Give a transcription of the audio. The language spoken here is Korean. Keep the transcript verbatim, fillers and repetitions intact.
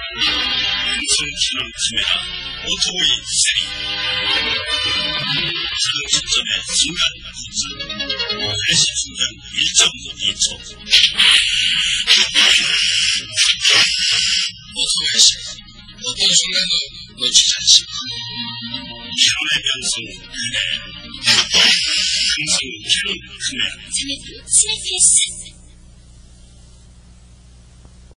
음성키는 카메라 오토보이 쓰리 자동 시점의 순간 구조 회시 순간 일 점 이 초 오토 회시 어떤 순간도 놓치지 않습니다. 캐논의 변성 그대 항상 캐논 카메라 스냅 스냅 필수